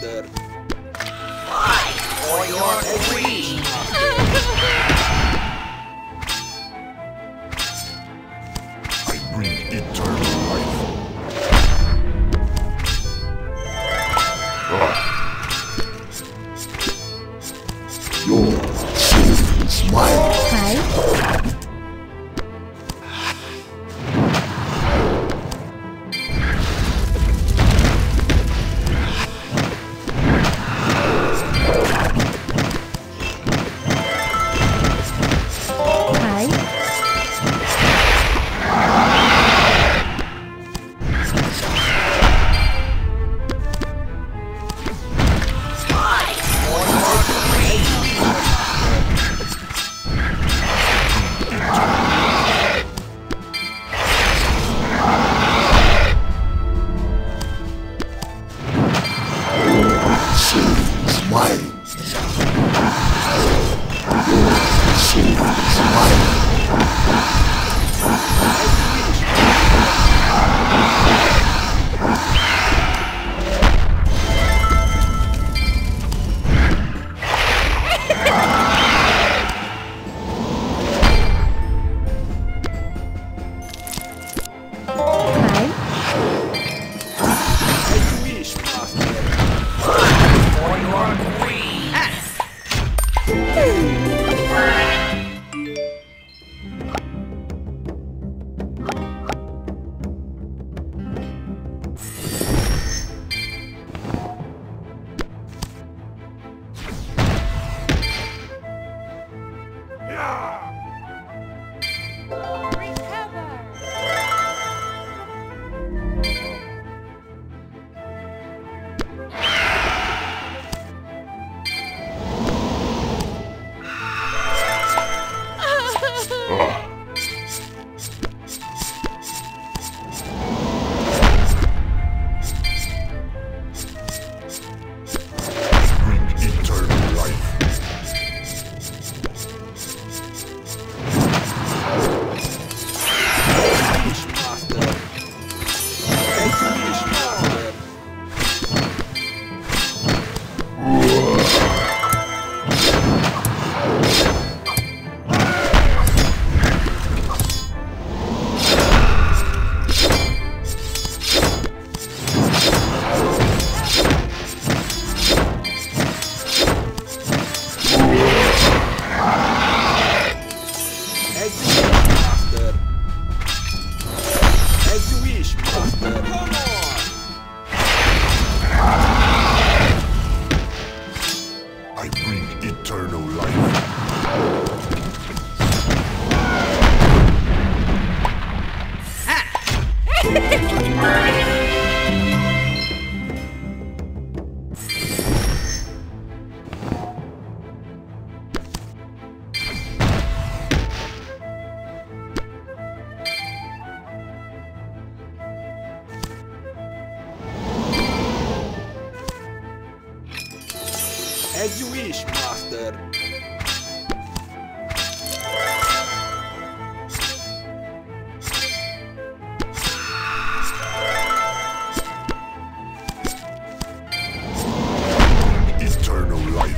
Master. Fight for your queen! I bring eternal life. Your soul is mine. Hi. As you wish, Master. Eternal life.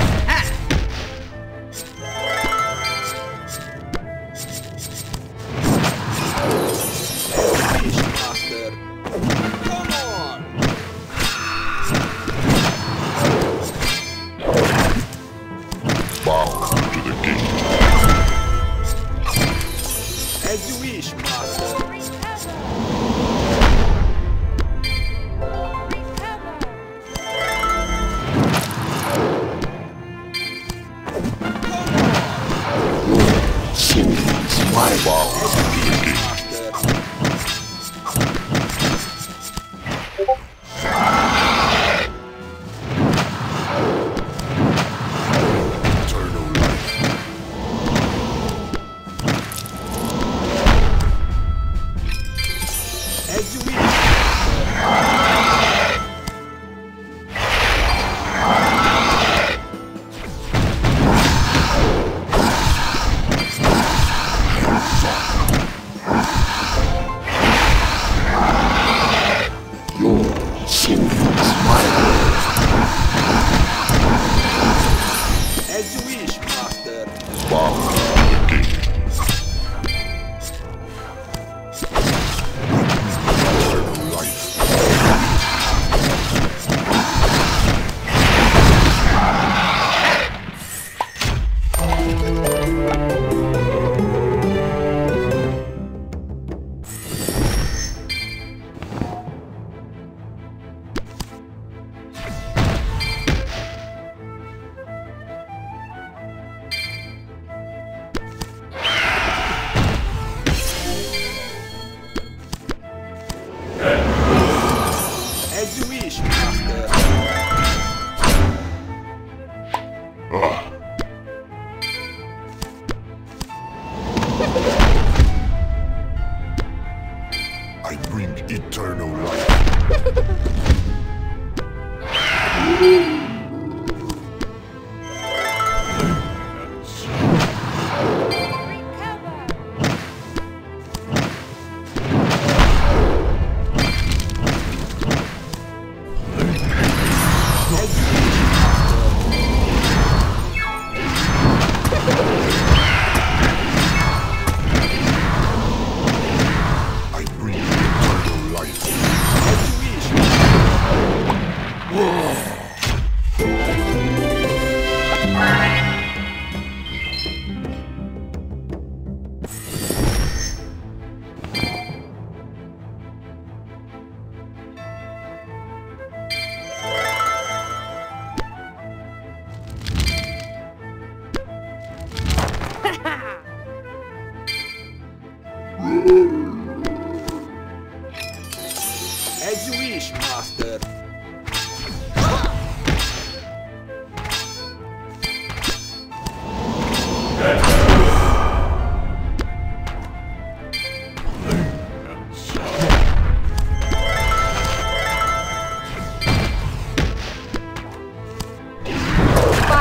As you wish, Master. Come on! Bow to the king. As you wish, Master. Soul is my bow to the king. Eternal life.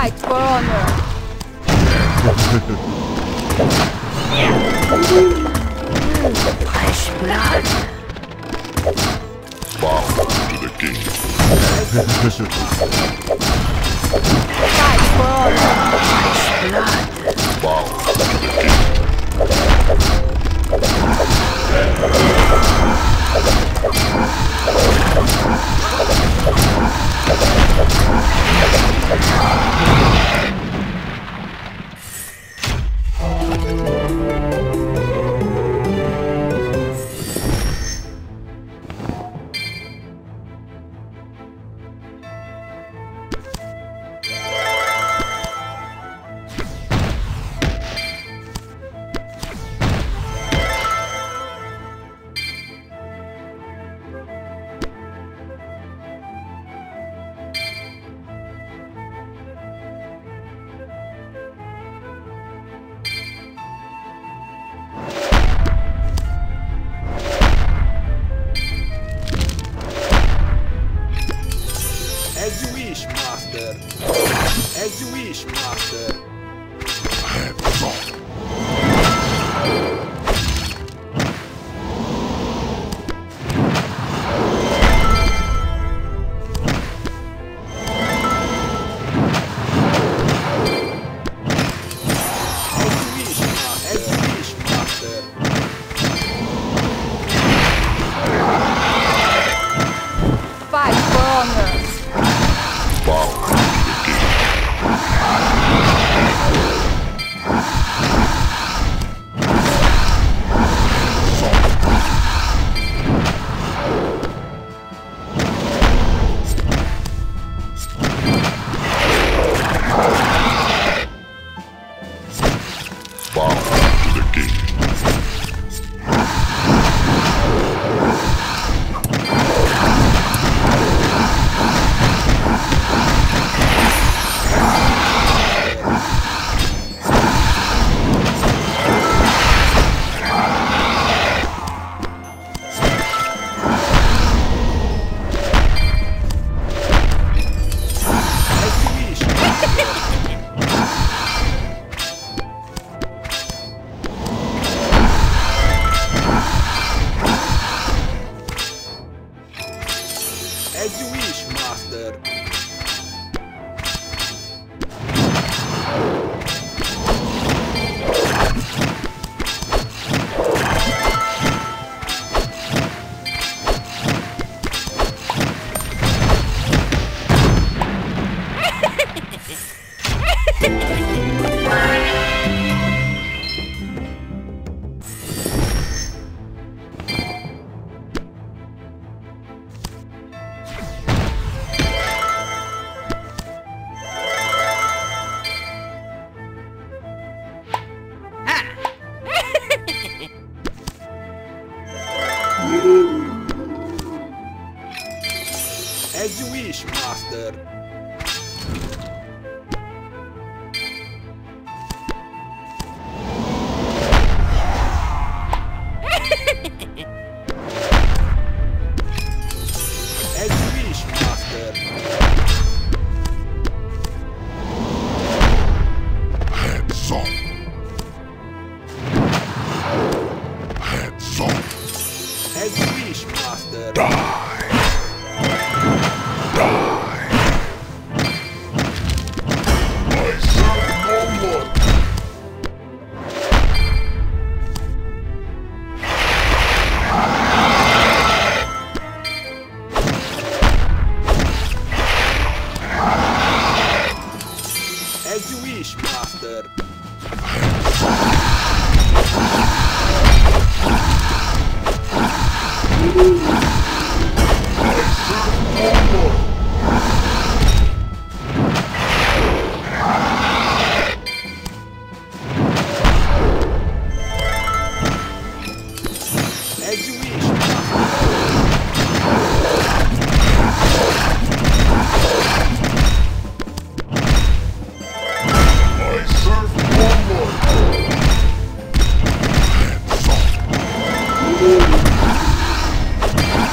Fight for honor. Fresh blood. Bow to the king. Fight for honor. Fresh blood. Bow to the king. As you wish, master. As you wish, master. Hands off. As you wish, master. Fight for honor. Bow to the king. Bow to the king. As you wish, master. As you wish, master. As you wish, master. Hands off. Hands off. As you wish, master. Die. Die. I serve no one. As you wish, master. As you wish, master. I serve no one. Hands off.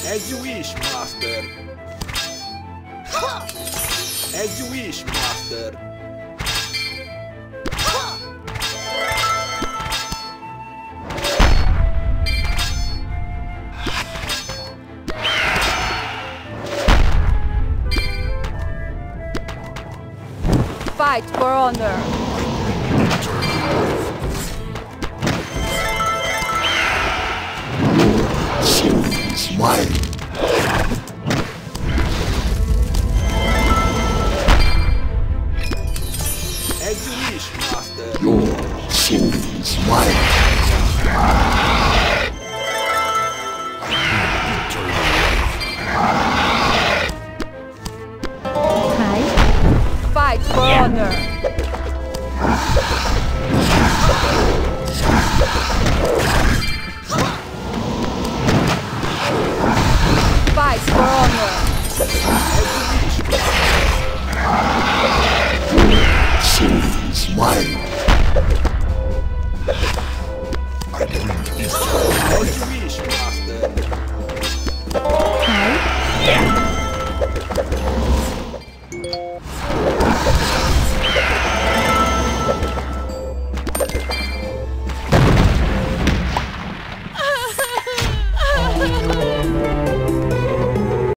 As you wish, master. As you wish, master. Fight for honor. Soul is mine. As you wish, master. Your soul is mine. Fight for honor. Fight for honor. Soul is mine.